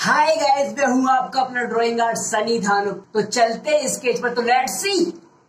Hi guys, मैं हूं आपका अपना ड्राइंग आर्ट सनी धानुक। तो चलते हैं स्केच पर, तो लेट्स सी।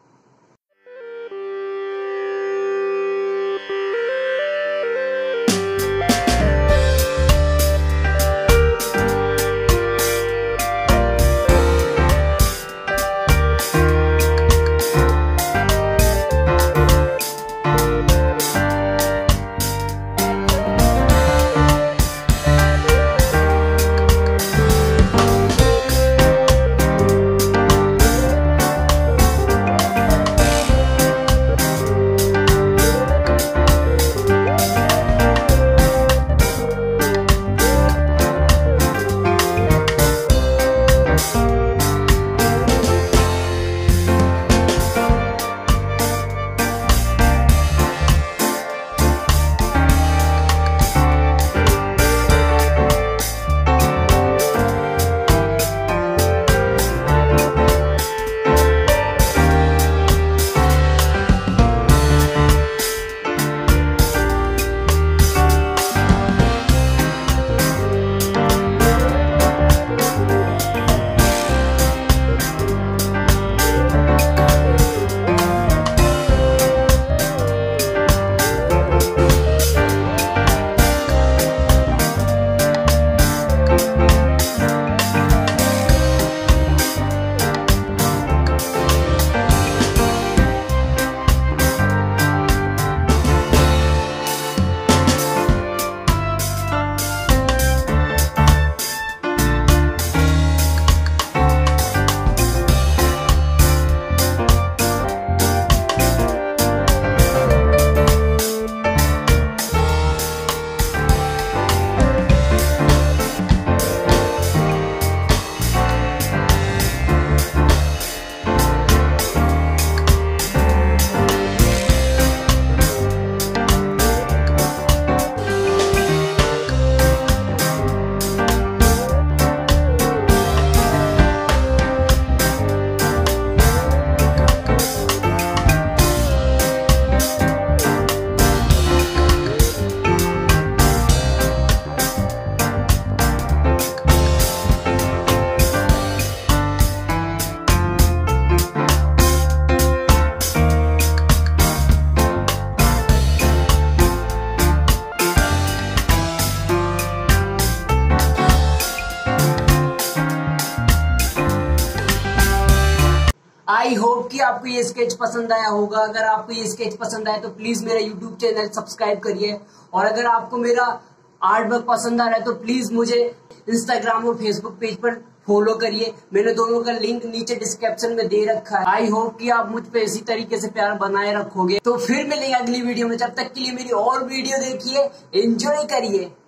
आई होप कि आपको ये स्केच पसंद आया होगा। अगर आपको ये स्केच पसंद आया तो प्लीज मेरा यूट्यूब चैनल सब्सक्राइब करिए, और अगर आपको मेरा आर्ट वर्क पसंद आ रहा है तो प्लीज मुझे इंस्टाग्राम और फेसबुक पेज पर फॉलो करिए। मैंने दोनों का लिंक नीचे डिस्क्रिप्शन में दे रखा है। आई होप कि आप मुझ पे इसी तरीके से प्यार बनाए रखोगे। तो फिर मिलेंगे अगली वीडियो में, जब तक के लिए मेरी और वीडियो देखिए, एंजॉय करिए।